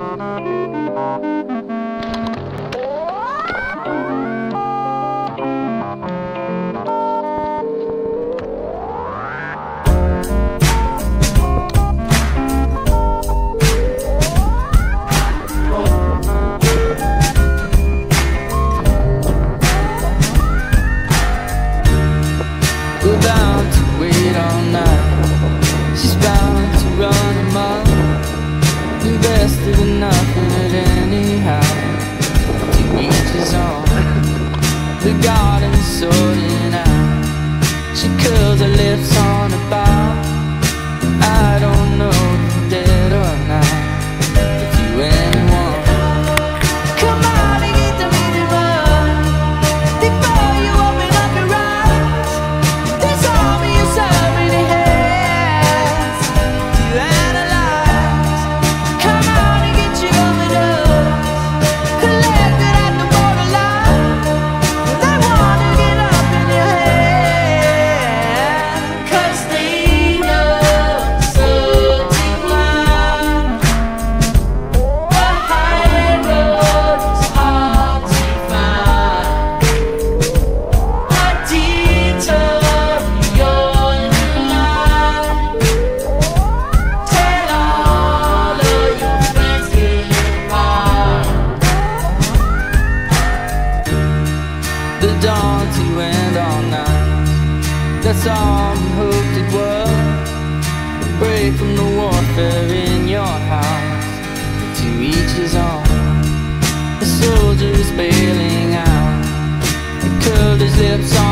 We're bound to wait all night. She's bound to run amok. Invested enough in it anyhow. To each his own. The garden's sorting out. She curls her lips on a bar. I don't know if you're dead or not. If you anyone, come on and get the minute run before you open up your eyes. There's all me you already has to analyze. Come on and get your overdose collected at the borderline. They wanna get up in your head, 'cause they know so deep line. The high road is hard to find. A detour you're in line. Tell all of your friends goodbye. The dawn to end all night. That's all we hoped it was. A break from the warfare in your house. To each his own. The soldier is bailing out. He curled his lips on